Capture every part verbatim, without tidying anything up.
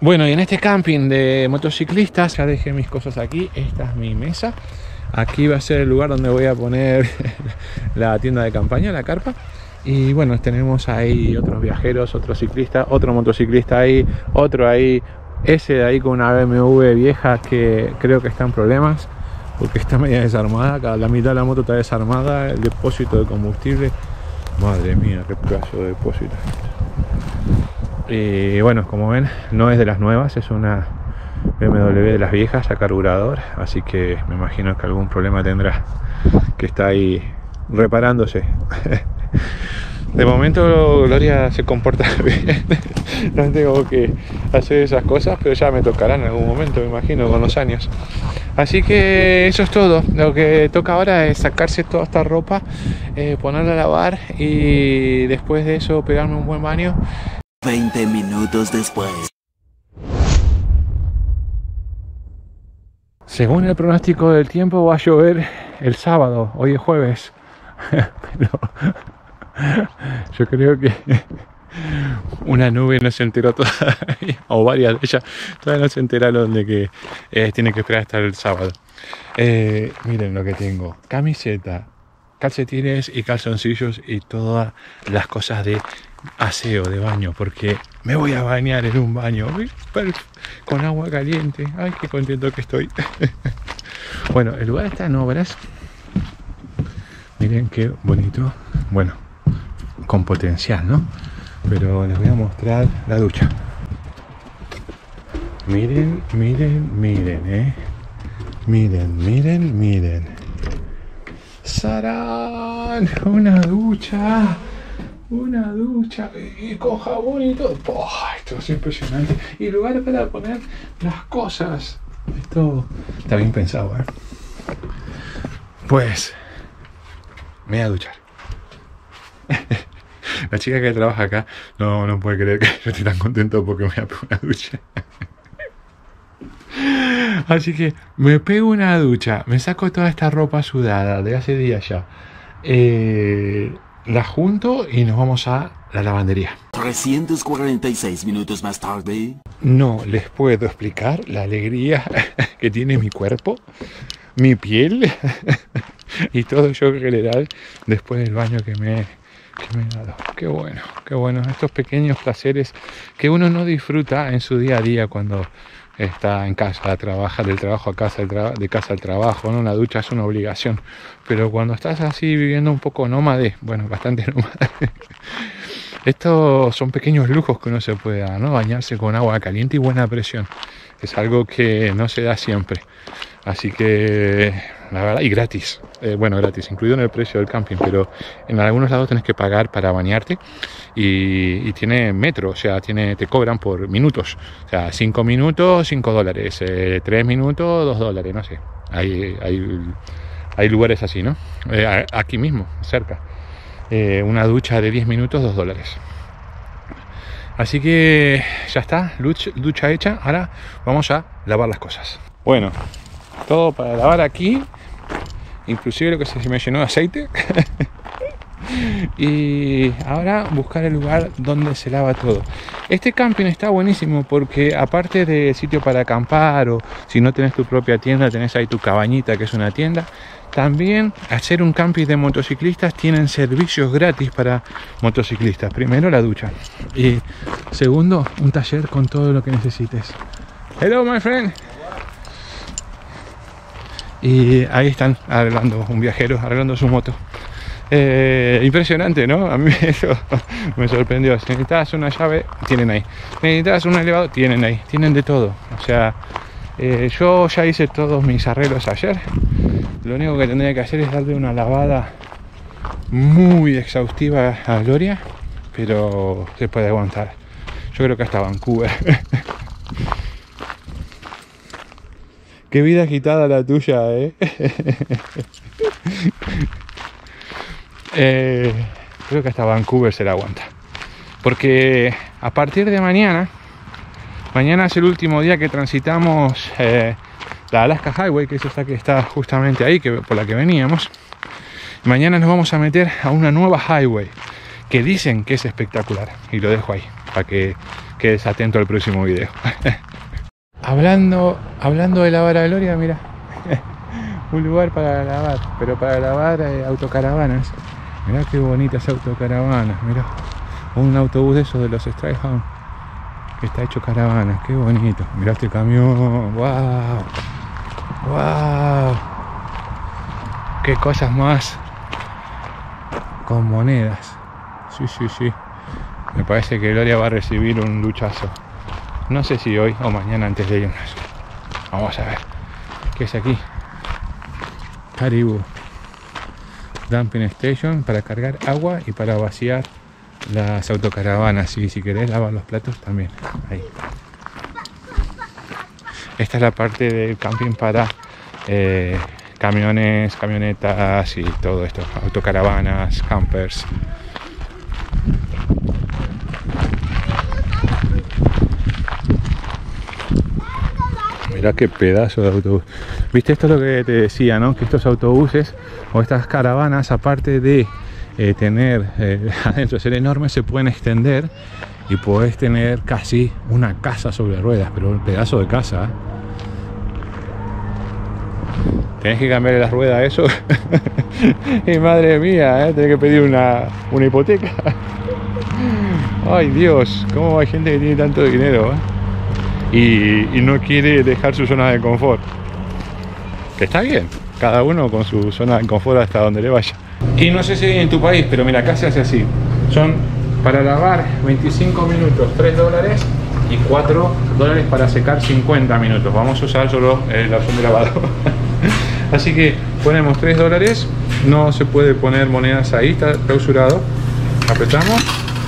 Bueno, y en este camping de motociclistas ya dejé mis cosas aquí. Esta es mi mesa. Aquí va a ser el lugar donde voy a poner la tienda de campaña, la carpa. Y bueno, tenemos ahí otros viajeros, otro ciclista, otro motociclista ahí, otro ahí, ese de ahí con una B M W vieja que creo que está en problemas porque está media desarmada. La mitad de la moto está desarmada, el depósito de combustible, madre mía, qué pedazo de depósito. Y bueno, como ven, no es de las nuevas, es una B M W de las viejas a carburador, así que me imagino que algún problema tendrá, que está ahí reparándose. De momento Gloria se comporta bien, no tengo que hacer esas cosas, pero ya me tocarán en algún momento, me imagino, con los años. Así que eso es todo. Lo que toca ahora es sacarse toda esta ropa, eh, ponerla a lavar y después de eso pegarme un buen baño. veinte minutos después. Según el pronóstico del tiempo va a llover el sábado, hoy es jueves, pero yo creo que una nube no se enteró todavía, o varias de ellas todavía no se enteraron de que eh, tiene que esperar hasta el sábado. Eh, miren lo que tengo: camiseta, calcetines y calzoncillos y todas las cosas de aseo, de baño, porque me voy a bañar en un baño con agua caliente. Ay, qué contento que estoy. Bueno, el lugar está en obras. Miren qué bonito. Bueno, con potencial, ¿no? Pero les voy a mostrar la ducha. Miren, miren, miren, eh. Miren, miren, miren. ¡Sarán! Una ducha. Una ducha y con jabón y todo. Oh, esto es impresionante. Y lugar para poner las cosas. Esto está bien pensado, ¿eh? Pues me voy a duchar. La chica que trabaja acá no, no puede creer que yo esté tan contento porque me voy a pegar una ducha. Así que me pego una ducha, me saco toda esta ropa sudada de hace días ya, eh, la junto y nos vamos a la lavandería. trescientos cuarenta y seis minutos más tarde. No les puedo explicar la alegría que tiene mi cuerpo, mi piel y todo yo en general después del baño que me, que me he dado. Qué bueno, qué bueno. Estos pequeños placeres que uno no disfruta en su día a día cuando está en casa, trabaja del trabajo a casa, de casa al trabajo, ¿no? La ducha es una obligación, pero cuando estás así viviendo un poco nómade, bueno, bastante nómade, estos son pequeños lujos que uno se puede dar, ¿no? Bañarse con agua caliente y buena presión, es algo que no se da siempre, así que la verdad, y gratis, eh, bueno, gratis, incluido en el precio del camping, pero en algunos lados tenés que pagar para bañarte y, y tiene metro, o sea, tiene, te cobran por minutos, o sea, cinco minutos, cinco dólares, eh, tres minutos, dos dólares, no sé, hay, hay, hay lugares así, ¿no? Eh, aquí mismo, cerca, eh, una ducha de diez minutos, dos dólares. Así que ya está, ducha, ducha hecha, ahora vamos a lavar las cosas. Bueno, todo para lavar aquí, inclusive lo que se me llenó de aceite. Y ahora buscar el lugar donde se lava todo. Este camping está buenísimo porque aparte de sitio para acampar, o si no tenés tu propia tienda, tenés ahí tu cabañita que es una tienda, también hacer un camping de motociclistas tienen servicios gratis para motociclistas. Primero la ducha y segundo un taller con todo lo que necesites. Hello my friend. Y ahí están arreglando, un viajero arreglando su moto. Eh, impresionante, ¿no? A mí eso me sorprendió. Si necesitas una llave, tienen ahí. Si necesitas un elevador, tienen ahí. Tienen de todo. O sea, eh, yo ya hice todos mis arreglos ayer. Lo único que tendría que hacer es darle una lavada muy exhaustiva a Gloria, pero se puede aguantar. Yo creo que hasta Vancouver. Qué vida agitada la tuya, ¿eh? eh creo que hasta Vancouver se la aguanta. Porque a partir de mañana, mañana es el último día que transitamos eh, la Alaska Highway, que es esta que está justamente ahí, que, por la que veníamos. Mañana nos vamos a meter a una nueva highway que dicen que es espectacular. Y lo dejo ahí, para que quedes atento al próximo video. hablando, hablando de lavar a Gloria, mira, un lugar para lavar, pero para lavar eh, autocaravanas. Mirá qué bonitas autocaravanas, mirá, un autobús de esos de los Strayhound que está hecho caravana, qué bonito. Mirá este camión, wow, wow, qué cosas más con monedas. Sí, sí, sí. Me parece que Gloria va a recibir un luchazo. No sé si hoy o mañana antes de irnos. Vamos a ver. ¿Qué es aquí? Caribou Dumping Station para cargar agua y para vaciar las autocaravanas. Y si querés lavar los platos también. Ahí. Esta es la parte del camping para eh, camiones, camionetas y todo esto. Autocaravanas, campers. Mirá qué pedazo de autobús. Viste, esto es lo que te decía, ¿no? Que estos autobuses o estas caravanas, aparte de eh, tener eh, adentro ser enormes, se pueden extender y podés tener casi una casa sobre ruedas, pero un pedazo de casa, ¿eh? Tenés que cambiarle las ruedas a eso. Y madre mía, ¿eh? Tenés que pedir una, una hipoteca. Ay Dios, cómo hay gente que tiene tanto dinero, ¿eh? Y, y no quiere dejar su zona de confort, que está bien, cada uno con su zona de confort hasta donde le vaya. Y no sé si en tu país, pero mira, acá se hace así. Son para lavar veinticinco minutos, tres dólares, y cuatro dólares para secar cincuenta minutos. Vamos a usar solo la opción de lavado. Así que ponemos tres dólares, no se puede poner monedas ahí, está clausurado. Apretamos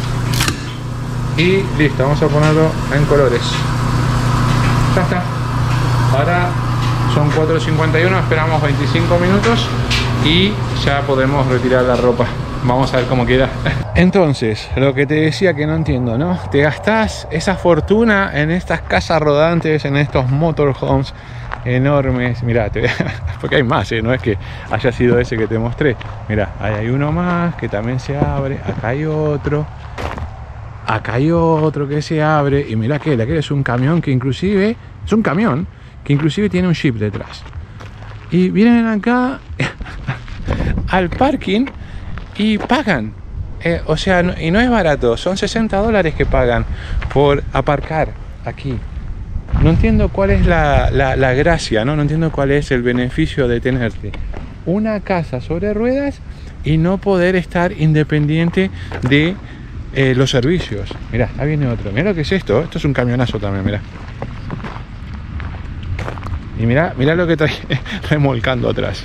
y listo, vamos a ponerlo en colores. Ya está. Ahora son cuatro cincuenta y uno, esperamos veinticinco minutos y ya podemos retirar la ropa. Vamos a ver cómo queda. Entonces, lo que te decía que no entiendo, ¿no? Te gastás esa fortuna en estas casas rodantes, en estos motorhomes enormes. Mirá, te... porque hay más, ¿eh? No es que haya sido ese que te mostré. Mirá, ahí hay uno más que también se abre. Acá hay otro. Acá hay otro que se abre. Y mirá que aquel es un camión que inclusive... Es un camión que inclusive tiene un jeep detrás. Y vienen acá al parking y pagan. Eh, o sea, no, y no es barato. Son sesenta dólares que pagan por aparcar aquí. No entiendo cuál es la, la, la gracia, ¿no? No entiendo cuál es el beneficio de tenerte una casa sobre ruedas y no poder estar independiente de... Eh, los servicios. Mirá, ahí viene otro. Mirá lo que es esto. Esto es un camionazo también, mirá. Y mirá, mirá lo que trae remolcando atrás.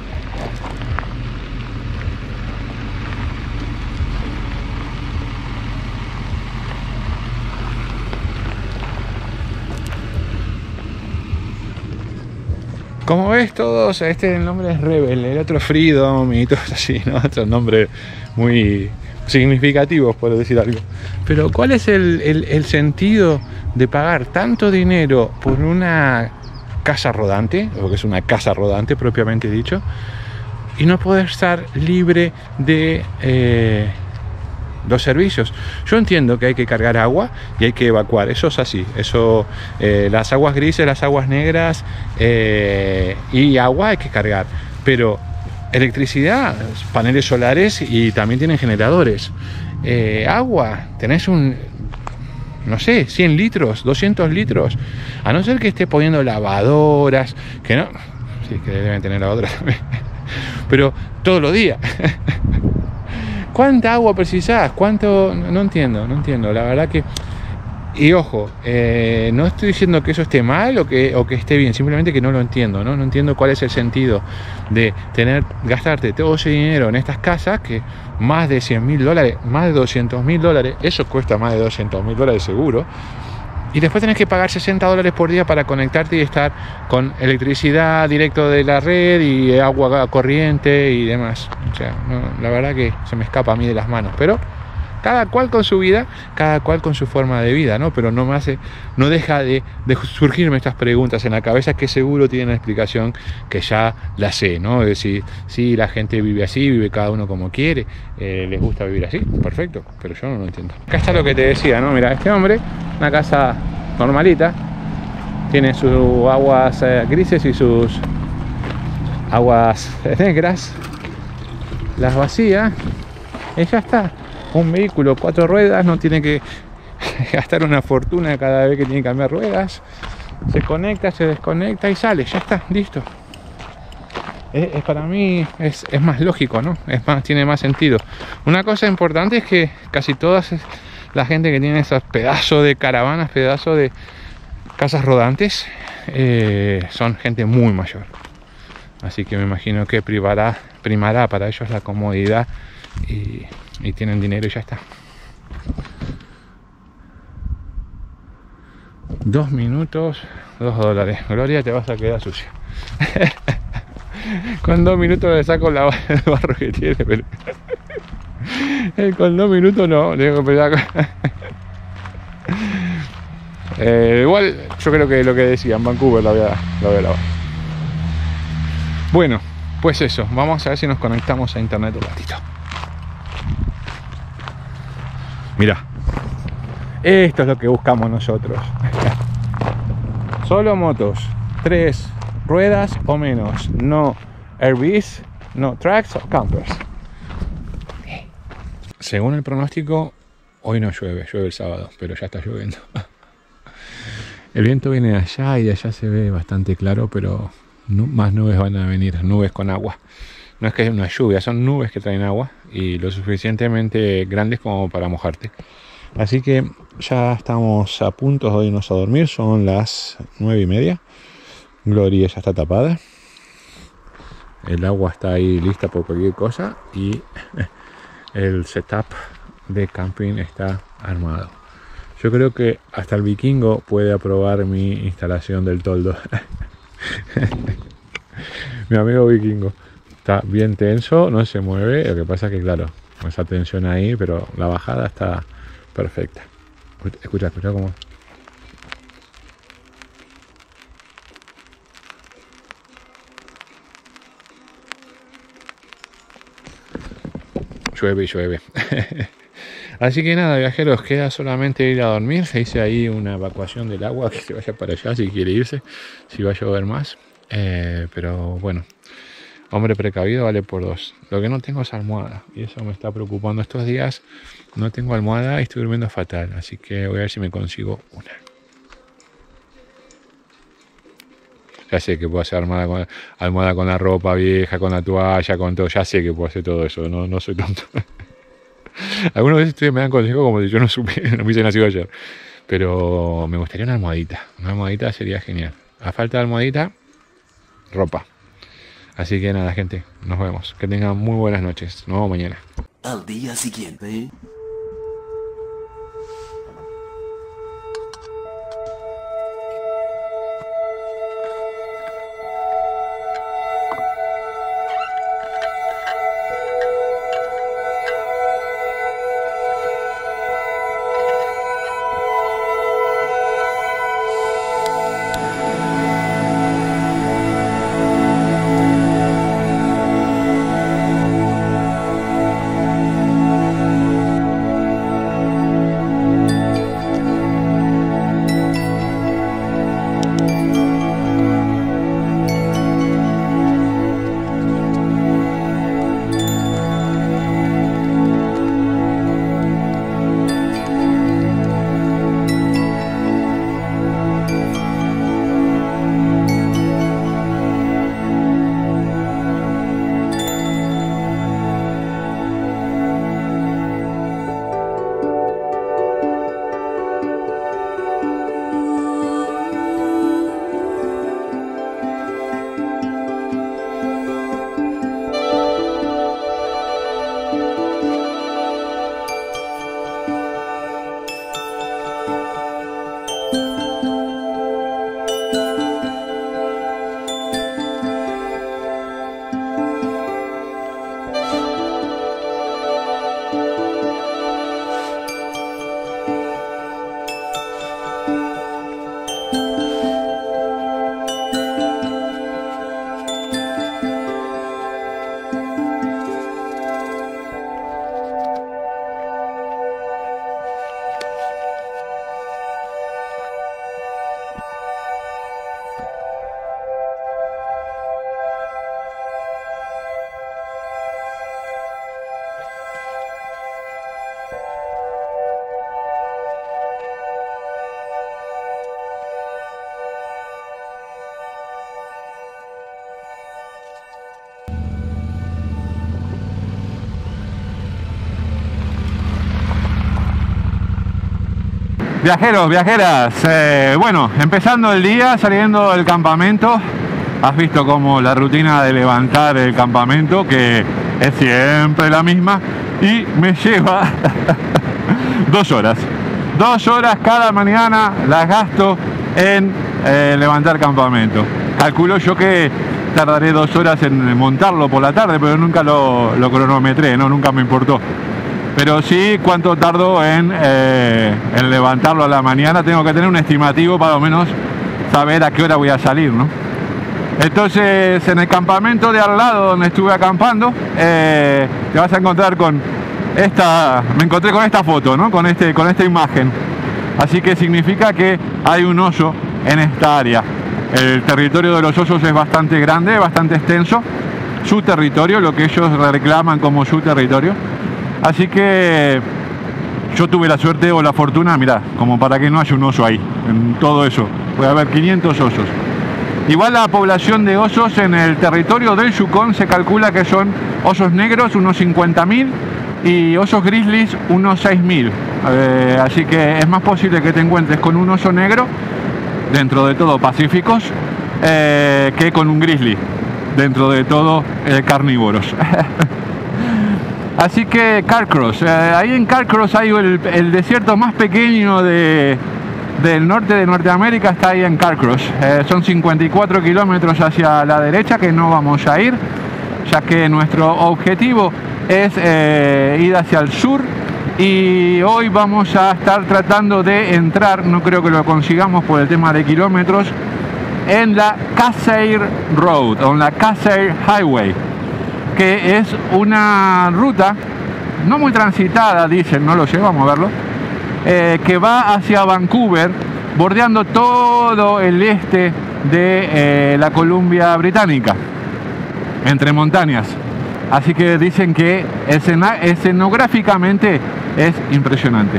Como ves todos, este el nombre es Rebel, el otro Freedom y todo así, ¿no? Otro nombre muy... significativos, por decir algo. Pero ¿cuál es el, el, el sentido de pagar tanto dinero por una casa rodante, o que es una casa rodante propiamente dicho, y no poder estar libre de eh, los servicios? Yo entiendo que hay que cargar agua y hay que evacuar, eso es así, eso, eh, las aguas grises, las aguas negras eh, y agua hay que cargar, pero electricidad, paneles solares y también tienen generadores. Eh, agua, tenés un, no sé, cien litros, doscientos litros. A no ser que esté poniendo lavadoras, que no, sí, que deben tener lavadoras también. Pero todos los días. ¿Cuánta agua precisás? ¿Cuánto? No entiendo, no entiendo. La verdad que... Y ojo, eh, no estoy diciendo que eso esté mal o que, o que esté bien, simplemente que no lo entiendo, ¿no? No entiendo cuál es el sentido de tener, gastarte todo ese dinero en estas casas, que más de cien mil dólares, más de doscientos mil dólares, eso cuesta más de doscientos mil dólares seguro, y después tenés que pagar sesenta dólares por día para conectarte y estar con electricidad directo de la red y agua corriente y demás. O sea, no, la verdad que se me escapa a mí de las manos, pero cada cual con su vida, cada cual con su forma de vida, ¿no? Pero no me hace, no deja de, de surgirme estas preguntas en la cabeza que seguro tienen una explicación que ya la sé, ¿no? Es decir, si la gente vive así, vive cada uno como quiere, eh, les gusta vivir así, perfecto, pero yo no lo entiendo. Acá está lo que te decía, ¿no? Mira, este hombre, una casa normalita, tiene sus aguas eh, grises y sus aguas negras, las vacía y ya está. Un vehículo, cuatro ruedas, no tiene que gastar una fortuna cada vez que tiene que cambiar ruedas. Se conecta, se desconecta y sale, ya está, listo. Es, es para mí es, es más lógico, ¿no? Es más, tiene más sentido. Una cosa importante es que casi toda la gente que tiene esos pedazos de caravanas, pedazos de casas rodantes, eh, son gente muy mayor. Así que me imagino que privará, primará para ellos la comodidad y, y tienen dinero y ya está. Dos minutos, dos dólares. Gloria, te vas a quedar sucia. Con dos minutos le saco la, el barro que tiene, pero con dos minutos no, tengo que empezar con... eh, igual yo creo que lo que decía en Vancouver la voy a, la voy a lavar. Bueno, pues eso, vamos a ver si nos conectamos a internet un ratito. Mirá, esto es lo que buscamos nosotros. Solo motos, tres ruedas o menos, no R Vs, no tracks o campers. Según el pronóstico, hoy no llueve, llueve el sábado, pero ya está lloviendo. El viento viene de allá y de allá se ve bastante claro, pero no, más nubes van a venir, nubes con agua. No es que es una lluvia, son nubes que traen agua y lo suficientemente grandes como para mojarte. Así que ya estamos a punto de irnos a dormir, son las nueve y media. Gloria ya está tapada. El agua está ahí lista por cualquier cosa y el setup de camping está armado. Yo creo que hasta el vikingo puede aprobar mi instalación del toldo. Mi amigo vikingo está bien tenso, no se mueve. Lo que pasa es que, claro, esa tensión ahí, pero la bajada está perfecta. Escucha, escucha cómo. Llueve y llueve. Así que nada, viajeros, queda solamente ir a dormir. Se hice ahí una evacuación del agua, que se vaya para allá si quiere irse, si va a llover más. Eh, pero bueno, hombre precavido vale por dos. Lo que no tengo es almohada y eso me está preocupando estos días. No tengo almohada y estoy durmiendo fatal, así que voy a ver si me consigo una. Ya sé que puedo hacer almohada con, almohada con la ropa vieja, con la toalla, con todo. Ya sé que puedo hacer todo eso, no, no soy tonto. Algunas veces ustedes me dan consejos como si yo no supiera, no hubiese nacido ayer. Pero me gustaría una almohadita. Una almohadita sería genial. A falta de almohadita, ropa. Así que nada, gente, nos vemos. Que tengan muy buenas noches. Nos vemos mañana. Al día siguiente. Viajeros, viajeras, eh, bueno, empezando el día, saliendo del campamento. Has visto como la rutina de levantar el campamento, que es siempre la misma, y me lleva dos horas. Dos horas cada mañana las gasto en eh, levantar campamento. Calculo yo que tardaré dos horas en montarlo por la tarde, pero nunca lo, lo cronometré, ¿no? Nunca me importó. Pero sí, cuánto tardo en, eh, en levantarlo a la mañana. Tengo que tener un estimativo para lo menos saber a qué hora voy a salir, ¿no? Entonces, en el campamento de al lado donde estuve acampando, eh, te vas a encontrar con esta, me encontré con esta foto, ¿no? Con, este, con esta imagen. Así que significa que hay un oso en esta área. El territorio de los osos es bastante grande, bastante extenso. Su territorio, lo que ellos reclaman como su territorio. Así que yo tuve la suerte o la fortuna, mirá, como para que no haya un oso ahí, en todo eso. Puede haber quinientos osos. Igual la población de osos en el territorio del Yukón se calcula que son osos negros unos cincuenta mil y osos grizzlies unos seis mil. Eh, así que es más posible que te encuentres con un oso negro, dentro de todo pacíficos, eh, que con un grizzly, dentro de todo eh, carnívoros. Así que Carcross, eh, ahí en Carcross hay el, el desierto más pequeño de, del norte de Norteamérica, está ahí en Carcross. Eh, son cincuenta y cuatro kilómetros hacia la derecha que no vamos a ir, ya que nuestro objetivo es eh, ir hacia el sur y hoy vamos a estar tratando de entrar, no creo que lo consigamos por el tema de kilómetros, en la Kasserine Road o en la Kasserine Highway, que es una ruta no muy transitada, dicen, no lo sé, vamos a verlo, eh, que va hacia Vancouver, bordeando todo el este de eh, la Columbia Británica, entre montañas. Así que dicen que escena, escenográficamente es impresionante.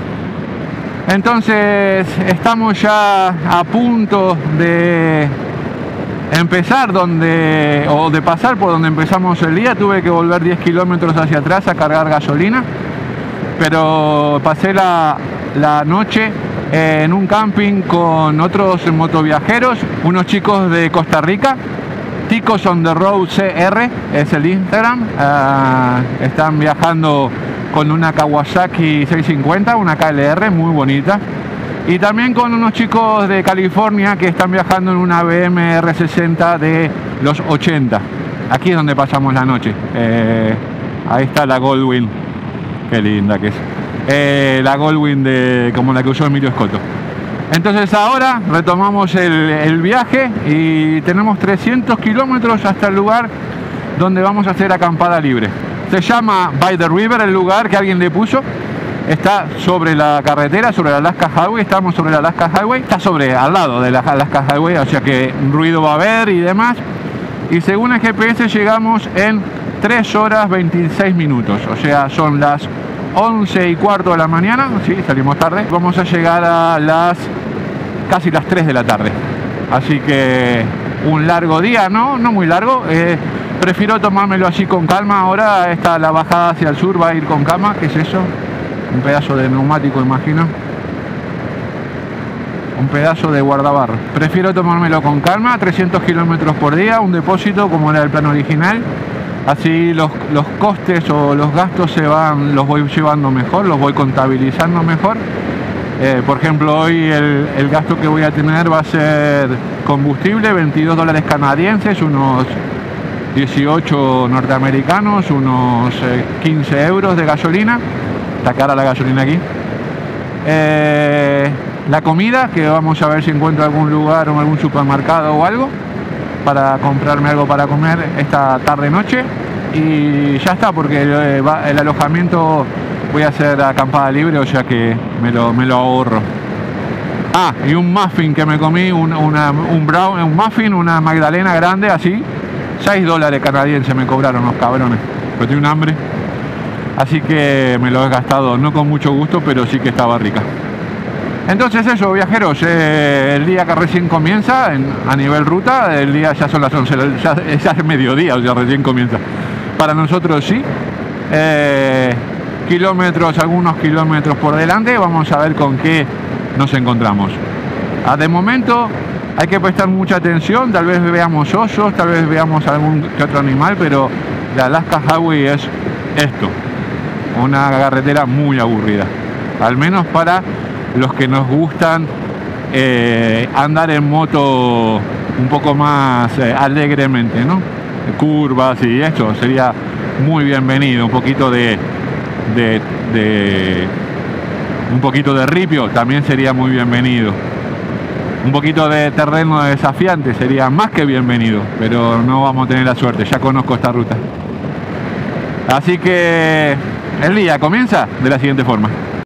Entonces estamos ya a punto de empezar donde, o de pasar por donde empezamos el día. Tuve que volver diez kilómetros hacia atrás a cargar gasolina, pero pasé la, la noche en un camping con otros motoviajeros, unos chicos de Costa Rica. Ticos on the Road C R es el Instagram. Uh, están viajando con una Kawasaki seiscientos cincuenta, una K L R muy bonita. Y también con unos chicos de California que están viajando en una B M R sesenta de los ochenta. Aquí es donde pasamos la noche. Eh, ahí está la Goldwing. Qué linda que es. Eh, la Goldwing de, como la que usó Emilio Escoto. Entonces ahora retomamos el, el viaje y tenemos trescientos kilómetros hasta el lugar donde vamos a hacer acampada libre. Se llama By the River el lugar que alguien le puso. Está sobre la carretera, sobre la Alaska Highway. Estamos sobre la Alaska Highway. Está sobre, al lado de la Alaska Highway, o sea que ruido va a haber y demás. Y según el G P S llegamos en tres horas veintiséis minutos. O sea, son las once y cuarto de la mañana. Sí, salimos tarde. Vamos a llegar a las casi las tres de la tarde. Así que un largo día, ¿no? No muy largo. Eh, prefiero tomármelo así con calma. Ahora está la bajada hacia el sur, va a ir con calma. ¿Qué es eso? Un pedazo de neumático, imagino. Un pedazo de guardabarro. Prefiero tomármelo con calma, trescientos kilómetros por día, un depósito como era el plan original. Así los, los costes o los gastos se van, los voy llevando mejor, los voy contabilizando mejor. Eh, por ejemplo, hoy el, el gasto que voy a tener va a ser combustible, veintidós dólares canadienses, unos dieciocho norteamericanos, unos eh, quince euros de gasolina. Está cara la gasolina aquí. Eh, la comida, que vamos a ver si encuentro algún lugar o algún supermercado o algo para comprarme algo para comer esta tarde noche. Y ya está, porque el, el alojamiento voy a hacer acampada libre, o sea que me lo, me lo ahorro. Ah, y un muffin que me comí, un, una, un, brown, un muffin, una magdalena grande así, seis dólares canadienses me cobraron los cabrones, pero tengo un hambre. Así que me lo he gastado, no con mucho gusto, pero sí que estaba rica. Entonces eso, viajeros, eh, el día que recién comienza en, a nivel ruta, el día ya son las once, ya, ya es mediodía, o sea, recién comienza. Para nosotros sí. Eh, kilómetros, algunos kilómetros por delante, vamos a ver con qué nos encontramos. Ah, de momento hay que prestar mucha atención, tal vez veamos osos, tal vez veamos algún que otro animal, pero la Alaska Highway es esto, una carretera muy aburrida, al menos para los que nos gustan eh, andar en moto un poco más eh, alegremente, ¿no? Curvas y esto sería muy bienvenido, un poquito de, de, de un poquito de ripio también sería muy bienvenido. Un poquito de terreno desafiante sería más que bienvenido, pero no vamos a tener la suerte, ya conozco esta ruta. Así que el día comienza de la siguiente forma.